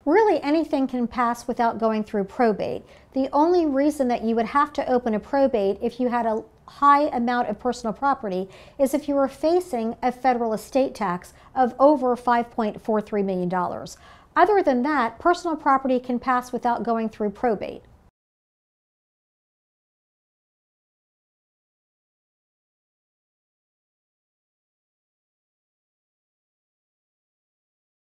Really, anything can pass without going through probate. The only reason that you would have to open a probate if you had a high amount of personal property is if you were facing a federal estate tax of over $5.43 million. Other than that, personal property can pass without going through probate.